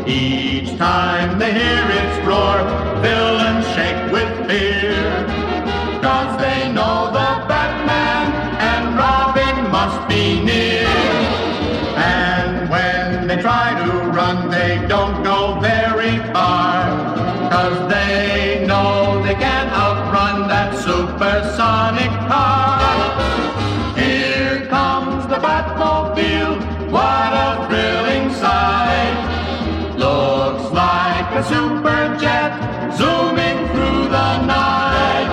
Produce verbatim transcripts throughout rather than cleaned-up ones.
Each time they hear its roar, villains shake with fear, 'cause they know the Batman and Robin must be near. And when they try to run, they don't go very far, 'cause they know they can't outrun that supersonic car. Here comes the Batmobile, what a thrilling sight. Looks like a super jet zooming through the night.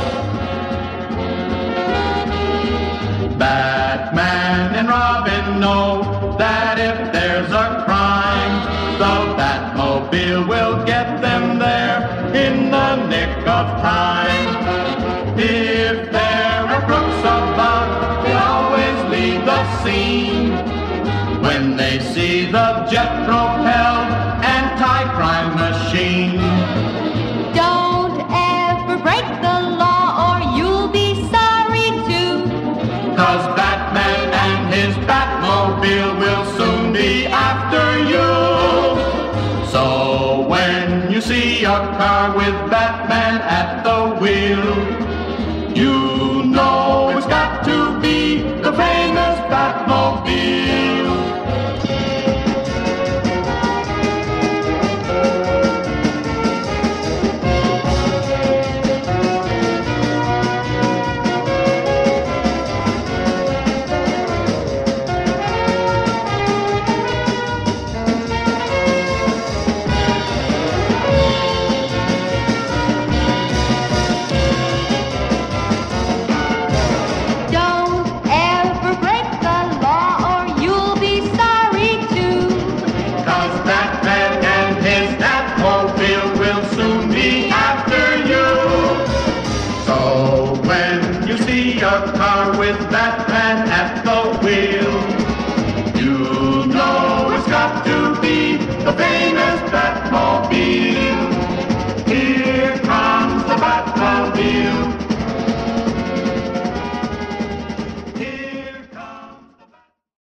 Batman and Robin know that if there's a crime, the Batmobile will get them there in the nick of time. If there are crooks about, they always leave the scene when they see the jet-propelled anti-crime machine. Don't ever break the law or you'll be sorry too, 'cause Batman and his Batmobile will soon be after you. So when you see a car with Batman at the wheel, you know it's got to be the famous Batmobile. A car with that